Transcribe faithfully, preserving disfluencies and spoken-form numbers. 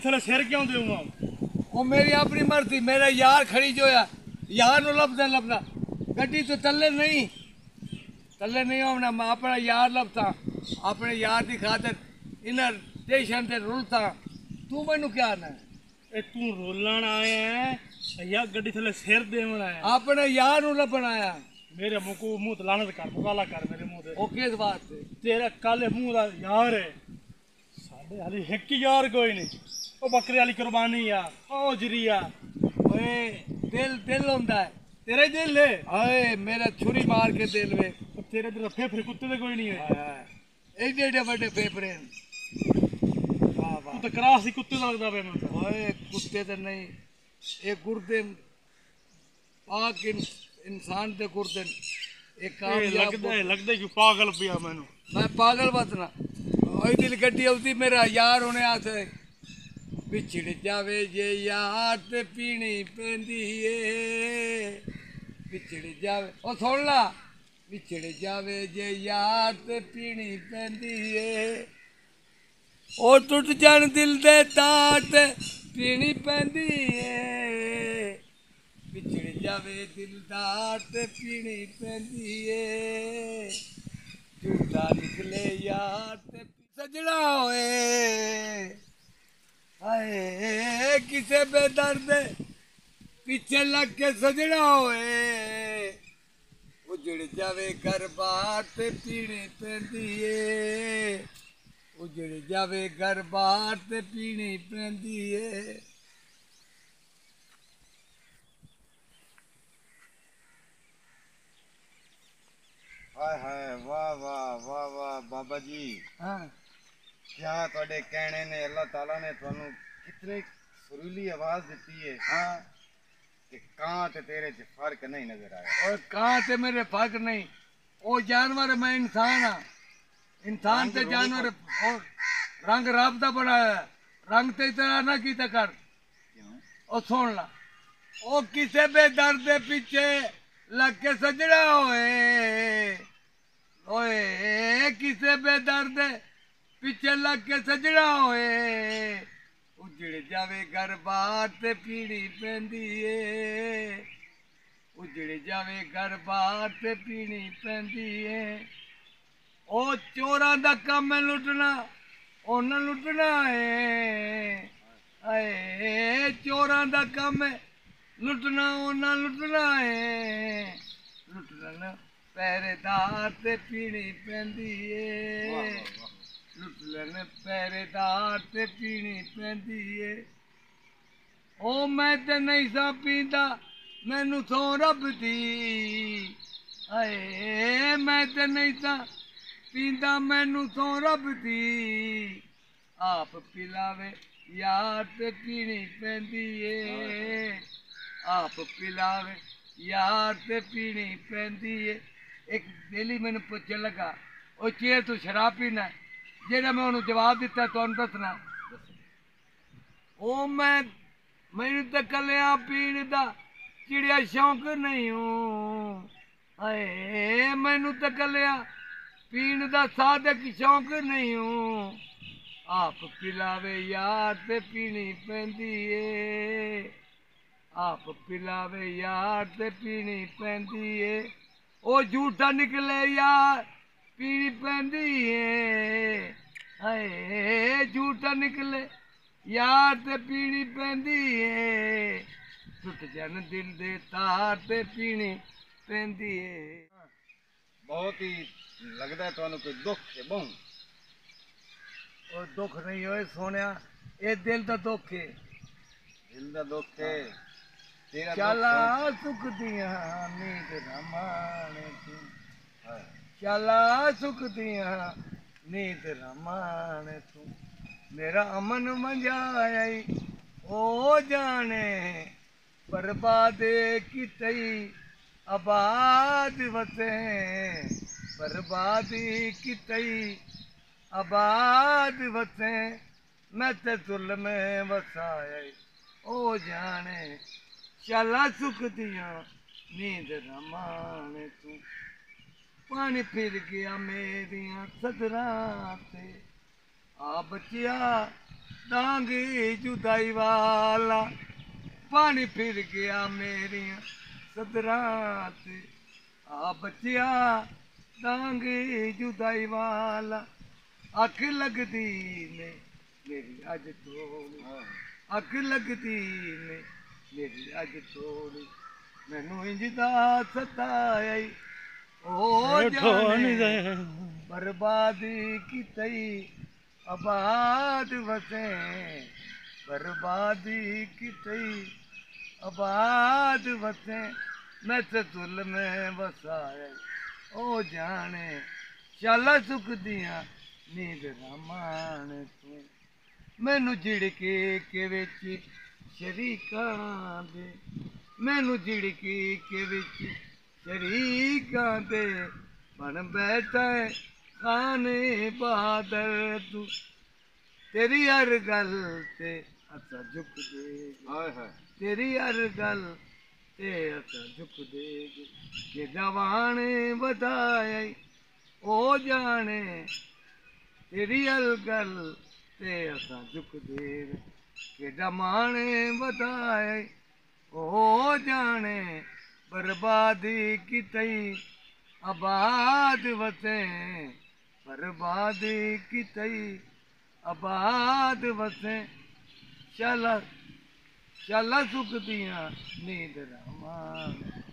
थले सिर क्यों दूंगा? वो मेरी अपनी मर्जी, मेरा यार खड़ी जो है यार नु लभदा लभदा गड्डी तो तले नहीं तले नहीं होना। मैं अपना यार लभता अपने यार की खातर इन्हें स्टेशन से रुलता। तू मैनू क्या आना है? ए तू रोलन आया है या गड्डी थले सिर देवन आया? अपने यार नु लभन आया। मेरे मुंह को मुंह लानत कर मुकाला कर मेरे मुंह से। ओ किस बात से? तेरा काले मुंह दा यार है साडे हाली एक ही यार कोई नहीं। ओ बकरी वाली कुर्बानी आ ओ जरिया ओए दिल दिल होंदा है तेरा ही दिल है। ओए मेरा छुरी मार के दिल वे तेरे दिल फेफड़े कुत्ते दे कोई नहीं है। एडे एडे बड़े फेफड़े हैं। वाह तू वाह तो क्रास ही कुत्ते लगदा पे मैं। ओए कुत्ते तो नहीं ये गुर्दे पाक इंसान दे गुर्दे एक कामयाब लगदा है लगदा है कि पागल पिया मैनू। मैं पागल बतना ओए दिल गड्डी आती मेरा यार होने आते बिछड़ जावे जे यार ते पीनी पेंदी ए बिछड़ जावे ओ सुन ला बिछड़ जावे जे यार ते पीनी पेंदी ए ओ टुट जान दिल दे तार ते पीनी पेंदी ए बिछड़ जावे दिलदार ते पीनी पेंदी ए झूठा निकले यार ते सजना होए हाय किसे बेदर्द पीछे लग के सजना होए उजड़ जावे घर बार ते पीनी पेंदी ए उजड़ जावे घर बार ते पीनी पेंदी ए। हाय हाय वाह वाह वाह वाह बाबा जी। हाँ क्या थोड़े कहने ने अल्लाह ताला ने थानू कितनी सुरीली आवाज दी है हाँ कि कां ते तेरे च फर्क नहीं नजर आया। और कहाँ से मेरे फर्क नहीं वो जानवर है, मैं इंसान हाँ। इंसान रंग से रूप जानवर है। और रंग रब दा बनाया है रंग ते इतना ना कीता कर। क्यों? और सुन ला ओ किसे बेदर्द दे पीछे लग के सजड़ा होए ओए किसे बेदर्द दे पीछे लग के सजड़ा होए उजड़ जावे घर बार ते पीड़ी पेंदी ए उजड़ जावे घर बार ते पीनी पेंदी ए ओ चोरां दा कम है लुटना उन्हें लुटना है आए चोरां दा कम है लुटना उन्हें लुटना है लुटना पहरेदार ते पीनी पेंदी वाह ए वाह वाह। लुटना पहरेदार ते पीनी पेंदी ए ओ मैं ते नहीं सा पींदा मैनू सौ रब दी आए मैं ते नहीं सा पींदा मैनू सौ रब दी आप पिलावे यार ते पीनी पेंदी ए आप पिलावे यार ते पीनी पेंदी ए। एक डेली मैनू पुछन लगा ओ चेर तू शराब पीना जेड़ा मैं उन्होंने जवाब दिता तुहानू दसना ओ मैं मैनू तो कलिया पीण दा चिड़िया शौक नहीं हूँ हाय मैनू तो कलिया पीण दा सादक शौक नहीं हूँ आप पिलावे यार ते पीनी पेंदी ए आप पिलावे यार ते पीनी पेंदी ए ओ झूठा निकले यार पीनी पेंदी ए हाय झूठा निकले यार ते पीनी पेंदी ए टुट जन दिल दे तार ते पीनी पेंदी ए। बहुत ही लगता है थानू कोई दुख है बहु। और दुख नहीं होए सोनिया ये दिल दा दुख है दिल दा दुख है तेरा दुख चला सुन- सुख दिया नींद न माने तू हाय। चला सुख दिया नींद न माने तू मेरा अमन मंजाई ओ जाने बर्बाद की तई आबाद वसे बर्बादी की तई आबाद वसे मैं ते जुल्म वसाया ओ जाने चला सुख दिया नींद न माने तू पानी फिर गया मेरिया सदरां ते आ बचिया दांगी जुदाई वाला पानी फिर गया मेरिया सदरां ते आ बचिया दांगी जुदाई वाला अख लगदी ने मेरी अज थोड़ी अख लगदी ने मेरी अज थोड़ी मैनू इंजदा सताया ई ओ जाने बर्बादी की तई आबाद वसे बर्बादी की तई आबाद वसे मैं ते तुल में वसाया ओ जाने शाला सुख दिया नींद रामान तू मैनू झिड़के के विच शरीकां दे मैनू झिड़के के विच शरीकां दे बन बैठा है खाने बहादुर तू तेरी हर गल ते असा झुक दे हाय हाय तेरी हर गल ते असा झुक दे के जवान वधाया ई ओ जाने तेरी हर गल ते असा झुक दे के जवान वधाया ई ओ जाने बर्बादी की तई आबाद वसे बर्बादी की तई आबाद वसे शाला शाला सुख दिया नींद रामान